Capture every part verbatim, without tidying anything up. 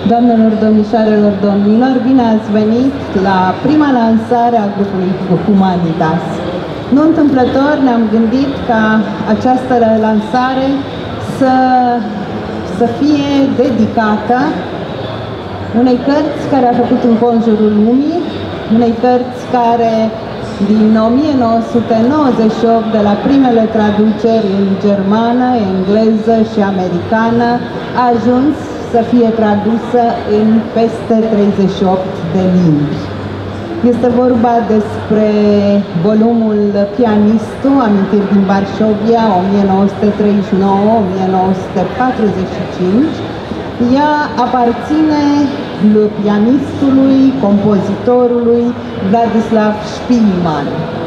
Doamnelor, domnișoarelor, domnilor, bine ați venit la prima lansare a grupului Humanitas. Nu întâmplător ne-am gândit ca această lansare să, să fie dedicată unei cărți care a făcut înconjurul lumii, unei cărți care din o mie nouă sute nouăzeci și opt, de la primele traduceri în germană, engleză și americană, a ajuns să fie tradusă în peste treizeci și opt de limbi. Este vorba despre volumul Pianistul, amintiri din Varșovia, o mie nouă sute treizeci și nouă - o mie nouă sute patruzeci și cinci. Ea aparține lui pianistului, compozitorului Vladislav Șpilman.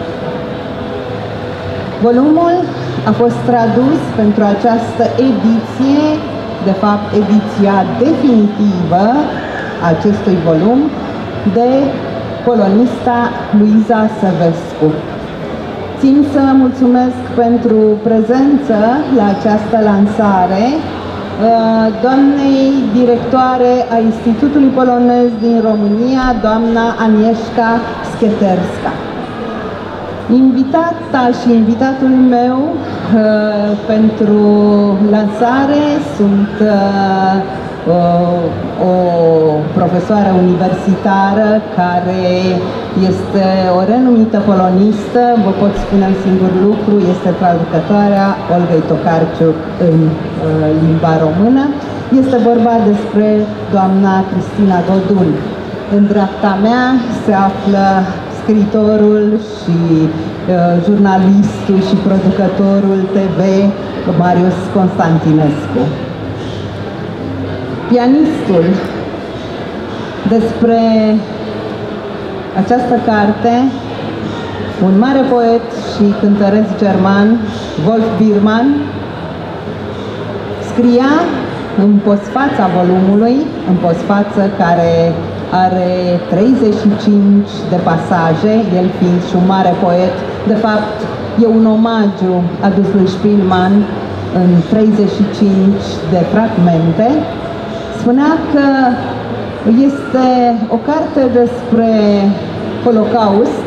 Volumul a fost tradus pentru această ediție, de fapt ediția definitivă a acestui volum, de polonista Luiza Săvescu. Țin să mulțumesc pentru prezență la această lansare doamnei directoare a Institutului Polonez din România, doamna Agnieszka Schieterska. Invitata și invitatul meu uh, pentru lansare sunt uh, o profesoară universitară care este o renumită polonistă, vă pot spune un singur lucru, este traducătoarea Olgăi Tokarciuc în uh, limba română. Este vorba despre doamna Cristina Godun. În dreapta mea se află scriitorul și uh, jurnalistul și producătorul T V Marius Constantinescu. Pianistul. Despre această carte, un mare poet și cântăresc german, Wolf Biermann, scria în postfața volumului, în postfață care are treizeci și cinci de pasaje, el fiind și un mare poet. De fapt, e un omagiu adus lui Șpilman în treizeci și cinci de fragmente. Spunea că este o carte despre Holocaust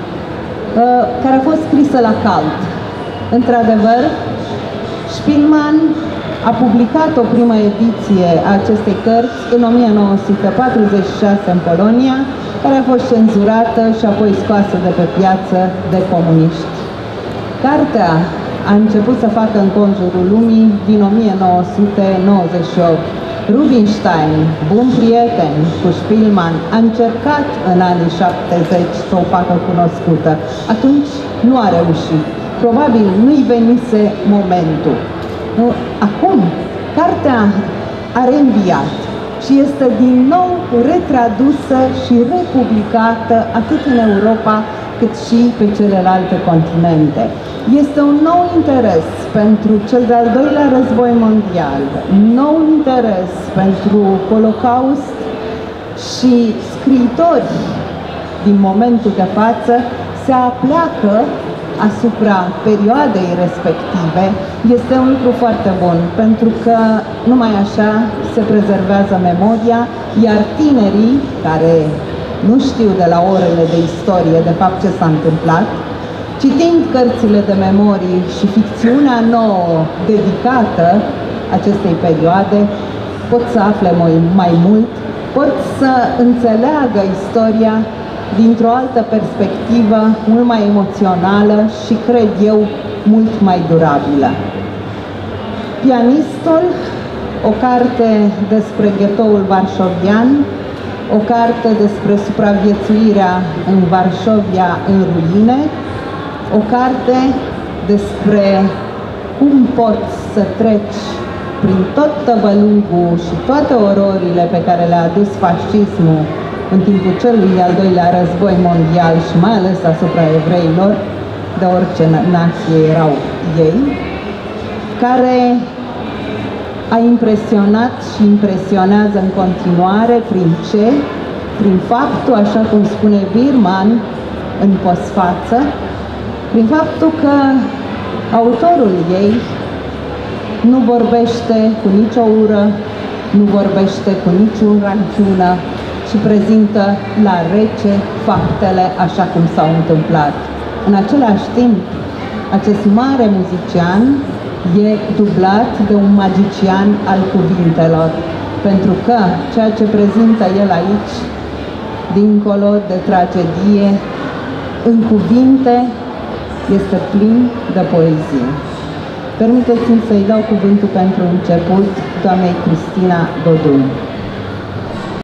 care a fost scrisă la cald. Într-adevăr, Șpilman a publicat o primă ediție a acestei cărți în o mie nouă sute patruzeci și șase în Polonia, care a fost cenzurată și apoi scoasă de pe piață de comuniști. Cartea a început să facă înconjurul lumii din o mie nouă sute nouăzeci și opt. Rubinstein, bun prieten cu Șpilman, a încercat în anii șaptezeci să o facă cunoscută. Atunci nu a reușit. Probabil nu-i venise momentul. Acum, cartea a reînviat și este din nou retradusă și republicată atât în Europa cât și pe celelalte continente. Este un nou interes pentru cel de-al doilea război mondial, nou interes pentru Holocaust și scriitori din momentul de față se apleacă asupra perioadei respective. Este un lucru foarte bun, pentru că numai așa se prezervează memoria, iar tinerii care nu știu de la orele de istorie de fapt ce s-a întâmplat, citind cărțile de memorii și ficțiunea nouă dedicată acestei perioade, pot să afle mai, mai mult, pot să înțeleagă istoria dintr-o altă perspectivă, mult mai emoțională și, cred eu, mult mai durabilă. Pianistul, o carte despre ghetoul varșovian, o carte despre supraviețuirea în Varșovia în ruine, o carte despre cum poți să treci prin tot tăvălugul și toate ororile pe care le-a adus fascismul în timpul celui de-al doilea război mondial și mai ales asupra evreilor, de orice nație erau ei, care a impresionat și impresionează în continuare prin ce? Prin faptul, așa cum spune Biermann în postfață, prin faptul că autorul ei nu vorbește cu nicio ură, nu vorbește cu niciun ranciună și prezintă la rece faptele așa cum s-au întâmplat. În același timp, acest mare muzician e dublat de un magician al cuvintelor, pentru că ceea ce prezintă el aici, dincolo de tragedie, în cuvinte, este plin de poezie. Permiteți-mi să-i dau cuvântul pentru început doamnei Cristina Dodun.